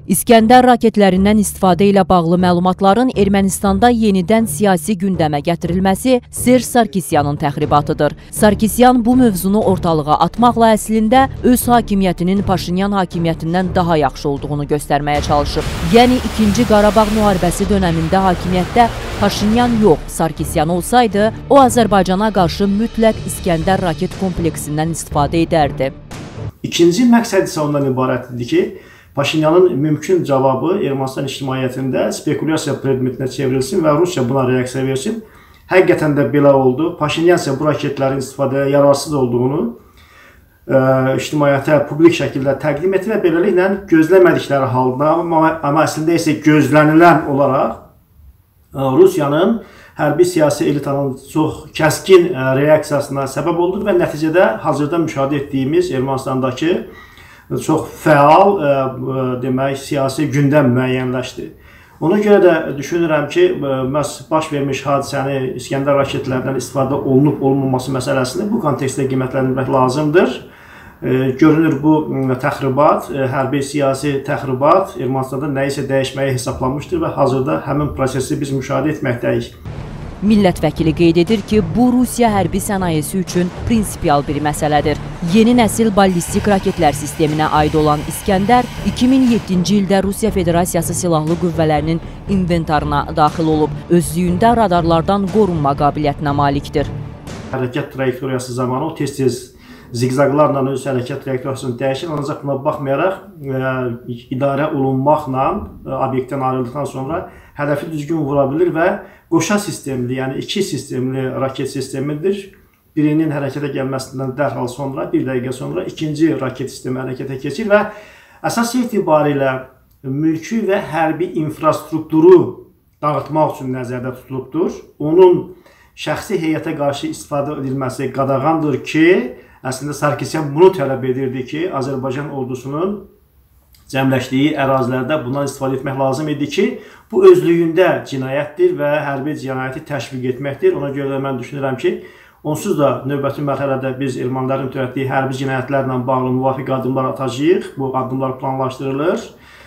İskəndər raketlərindən istifadə ilə bağlı məlumatların Ermənistanda yenidən siyasi gündəmə gətirilməsi Serj Sarkisyanın təxribatıdır. Sarkisyan bu mövzunu ortalığa atmaqla əslində öz hakimiyyətinin Paşinyan hakimiyyətindən daha yaxşı olduğunu göstərməyə çalışıb. Yəni 2-ci Qarabağ müharibəsi dönəmində hakimiyyətdə Paşinyan yox, Sarkisyan olsaydı, o Azərbaycana qarşı mütləq İskəndər raket kompleksindən istifadə edərdi. İkinci məqsəd isə ondan ibarətdir ki, Paşinyanın mümkün cavabı Ermənistan ictimaiyyətində spekulyasiya predmetinə çevrilsin və Rusiya buna reaksiya versin. Həqiqətən də belə oldu. Paşinyan isə bu raketlərin istifadəyə yararsız olduğunu ictimaiyyətə publik şəkildə təqdim etdi və beləliklə gözləmədikləri halda, amma əslində isə gözlənilən olaraq Rusiyanın hərbi siyasi elitanın çox kəskin reaksiyasına səbəb oldu və nəticədə hazırda müşahidə etdiyimiz Ermənistandakı çox fəal demək siyasi gündəm müəyyənləşdi. Ona görə də düşünürəm ki, məhz baş vermiş hadisəni İskəndər raketlərdən istifadə olunub-olunmaması məsələsini bu kontekstdə qiymətləndirmək lazımdır. Görünür bu təxribat, hərbi siyasi təxribat Ermənistanda nəyisə dəyişməyi hesablanmışdır və hazırda həmin prosesi biz müşahidə etməkdəyik. Millət vəkili qeyd edir ki, bu Rusiya hərbi sənayesi üçün prinsipial bir məsələdir. Yeni nəsil ballistik raketlər sisteminə aid olan İskəndər 2007-ci ildə Rusiya Federasiyası Silahlı Qüvvələrinin inventarına daxil olub, özlüyündə radarlardan qorunma qabiliyyətinə malikdir. Hərəkət trayektoriyası zamanı o tez-tez zigzaqlarla öz hərəkət trayektoriyasını dəyişir, ancaq buna baxmayaraq idarə olunmaqla obyektdən ayrıldıqdan sonra hədəfi düzgün vura bilir və qoşa sistemli, yəni iki sistemli raket sistemidir. Birinin hərəkətə gəlməsindən dərhal sonra, bir dəqiqə sonra ikinci raket sistemi hərəkətə keçir və əsas etibarilə mülki və hərbi infrastrukturu dağıtmaq üçün nəzərdə tutulubdur. Onun şəxsi heyətə qarşı istifadə edilməsi qadağandır ki, əslində Sarkisyan bunu tələb edirdi ki, Azərbaycan ordusunun cəmləşdiyi ərazilərdə bundan istifadə etmək lazım idi ki, bu özlüyündə cinayətdir və hərbi cinayəti təşviq etməkdir. Ona görə də mən düşünürəm ki, onsuz da növbəti mərhələdə biz ermənilərin törətdiyi hərbi cinayətlərlə bağlı müvafiq addımlar atacağıq. Bu addımlar planlaşdırılır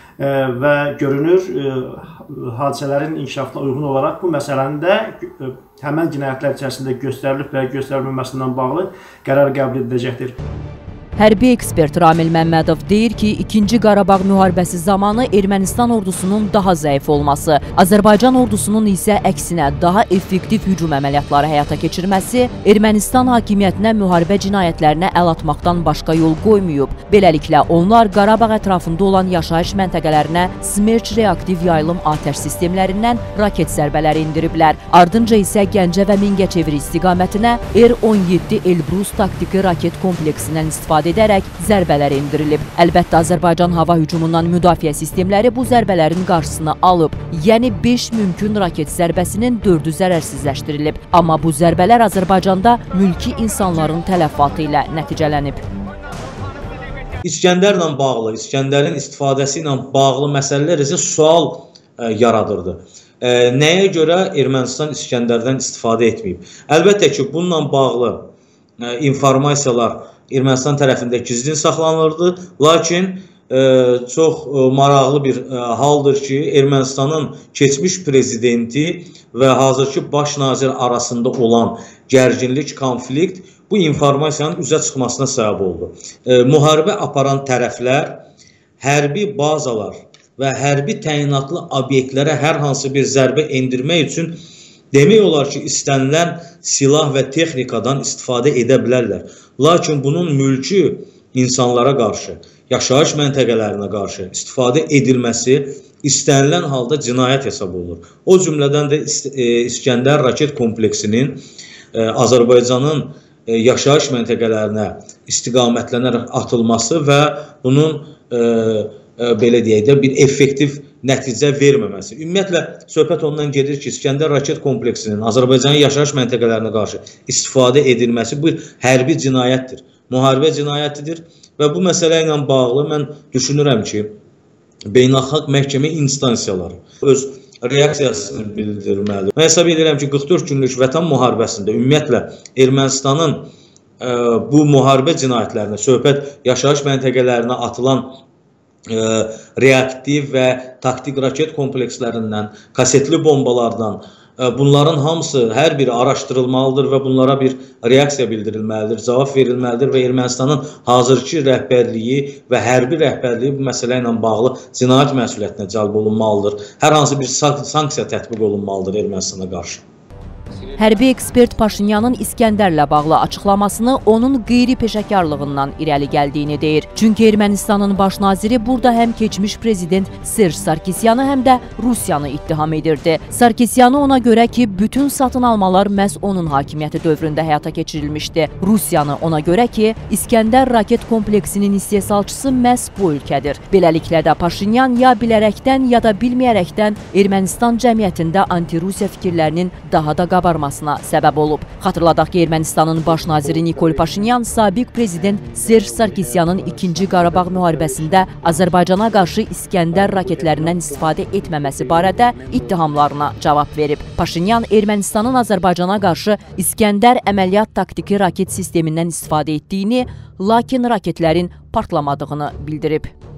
və görünür hadisələrin inkişafına uyğun olaraq bu məsələnin də həmən cinayətlər içərisində göstərilib və göstərilməməsindən bağlı qərar qəbul ediləcəkdir. Hərbi ekspert Ramil Məmmədov deyir ki, 2-ci Qarabağ müharibəsi zamanı Ermənistan ordusunun daha zəif olması, Azərbaycan ordusunun isə əksinə daha effektiv hücum əməliyyatları həyata keçirməsi Ermənistan hakimiyyətinə müharibə cinayətlərinə əl atmaqdan başqa yol qoymayıb. Beləliklə, onlar Qarabağ ətrafında olan yaşayış məntəqələrinə Smerç reaktiv yayılım atəş sistemlərindən raket zərbələri indiriblər. Ardınca isə Gəncə və Mingəçevir istiqamətinə R-17 Elbrus taktiki raket kompleksindən istifadə edərək zərbələr endirilib. Əlbəttə, Azərbaycan hava hücumundan müdafiə sistemləri bu zərbələrin qarşısını alıb. Yəni 5 mümkün raket zərbəsinin 4-ü zərərsizləşdirilib. Amma bu zərbələr Azərbaycanda mülki insanların tələfatı ilə nəticələnib. İskəndərlə bağlı, İskəndərin istifadəsi ilə bağlı məsələlər isə sual yaradırdı. Nəyə görə Ermənistan İskəndərdən istifadə etməyib? Əlbəttə ki, bununla bağlı informasiyalar Ermənistan tərəfində gizlin saxlanılırdı, lakin çox maraqlı bir haldır ki, Ermənistanın keçmiş prezidenti və hazırki baş nazir arasında olan gərginlik, konflikt bu informasiyanın üzə çıxmasına səbəb oldu. Müharibə aparan tərəflər hərbi bazalar və hərbi təyinatlı obyektlərə hər hansı bir zərbə endirmək üçün demək olar ki, istənilən silah və texnikadan istifadə edə bilərlər. Lakin bunun mülki insanlara qarşı, yaşayış məntəqələrinə qarşı istifadə edilməsi istənilən halda cinayət hesab olunur. O cümlədən də İskəndər raket kompleksinin Azərbaycanın yaşayış məntəqələrinə istiqamətlənərək atılması və bunun belə deyək də bir effektiv nəticə verməməsi. Ümumiyyətlə, söhbət ondan gedir ki, İskəndər raket kompleksinin Azərbaycanın yaşayış məntəqələrinə qarşı istifadə edilməsi bu hərbi cinayətdir, müharibə cinayətidir və bu məsələ ilə bağlı mən düşünürəm ki, beynəlxalq məhkəmə instansiyaları öz reaksiyasını bildirməlidir. Mən hesab edirəm ki, 44 günlük vətən müharibəsində ümumiyyətlə Ermənistanın bu müharibə cinayətlərinə, söhbət yaşayış məntəqələrinə atılan reaktiv və taktik raket komplekslərindən, kasetli bombalardan, bunların hamısı hər biri araşdırılmalıdır və bunlara bir reaksiya bildirilməlidir, cavab verilməlidir və Ermənistanın hazırki rəhbərliyi və hərbi rəhbərliyi bu məsələ ilə bağlı cinayət məsuliyyətinə cəlb olunmalıdır. Hər hansı bir sanksiya tətbiq olunmalıdır Ermənistana qarşı. Hərbi ekspert Paşinyanın İskəndərlə bağlı açıqlamasını onun qeyri-peşəkarlığından irəli gəldiyini deyir. Çünki Ermənistanın baş naziri burada həm keçmiş prezident Serj Sarkisyanı, həm də Rusiyanı ittiham edirdi. Sarkisyanı ona görə ki, bütün satın almalar məhz onun hakimiyyəti dövründə həyata keçirilmişdi. Rusiyanı ona görə ki, İskəndər raket kompleksinin istehsalçısı məhz bu ölkədir. Beləliklə də Paşinyan ya bilərəkdən, ya da bilməyərəkdən Ermənistan cəmiyyətində anti-Rusiya fikirlərinin daha da qabarmasına səbəb olub. Xatırladaq ki, Ermənistanın baş naziri Nikol Paşinyan sabiq prezident Serj Sarkisyanın 2-ci Qarabağ müharibəsində Azərbaycana qarşı İskəndər raketlərindən istifadə etməməsi barədə ittihamlarına cavab verib. Paşinyan Ermənistanın Azərbaycana qarşı İskəndər əməliyyat taktiki raket sistemindən istifadə etdiyini, lakin raketlərin partlamadığını bildirib.